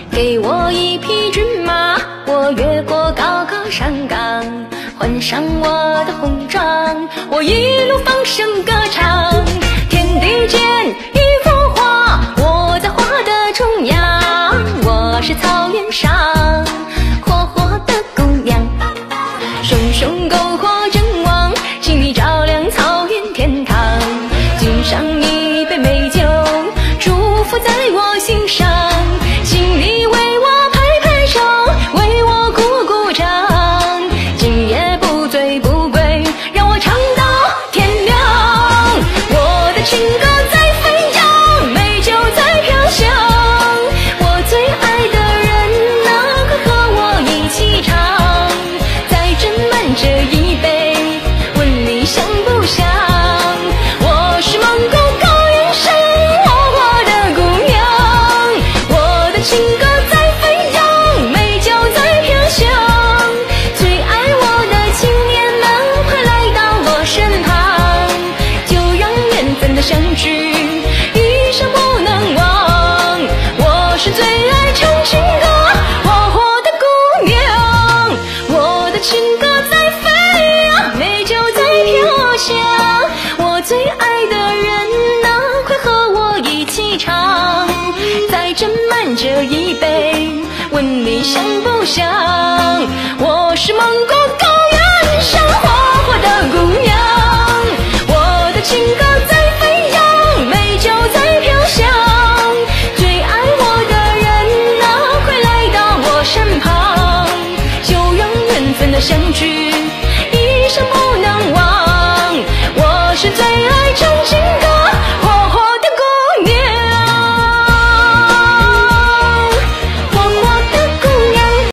给我一匹骏马，我越过高高山岗，换上我的红装，我一路放声歌唱。天地间一幅画，我在画的中央，我是草原上活活的姑娘。熊熊篝火正旺，请你照亮草原天堂，敬上一杯美酒，祝福在我心上，请你为我拍拍手，为我鼓鼓掌，今夜不醉不归，让我唱到天亮。我的情歌在飞扬，美酒在飘香，我最爱的人啊，快和我一起唱，再斟满这一杯，问你想不想？我是蒙古高原上活活的姑娘，我的情歌在飞扬，美酒在飘香，最爱我的青年们，快来到我身旁，就让缘分的相聚一生不能忘。我是最爱唱情歌活活的姑娘，我的情歌在飞扬，美酒在飘香，我最爱的人啊，快和我一起唱，再斟满这一杯，问你想不想？我是蒙古高